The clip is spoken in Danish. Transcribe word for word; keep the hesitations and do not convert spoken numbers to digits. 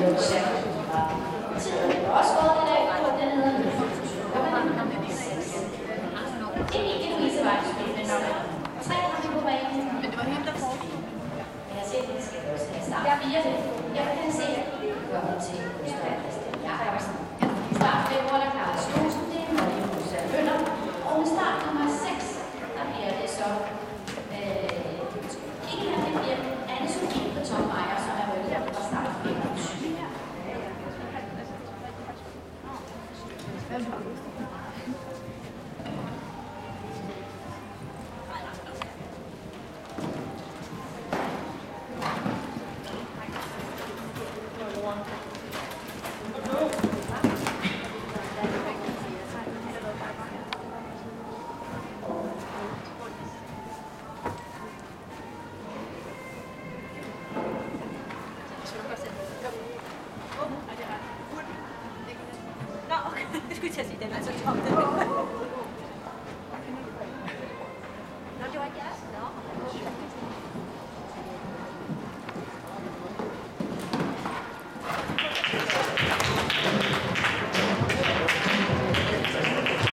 lukke særligt fra. Tiden er også gået i dag, og den hedder nu. Ikke i Louise Vejlsby, men tre gange på banen. Men det var hende, der foreslog. Men jeg ser, det skal også have start fire. Jeg kan se, at det kommer til Gustav Christian Jacobsen. Start fem, hvor der klarer Stosen, det er Marie Rosa Møller. Og med start nummer seks, der bliver det så øh, ikke mere, det bliver Anne-Sophie på Tom Meyer, som er rykket fra start fem. Nå, okay. Det skulle jeg til at sige, den er så tom.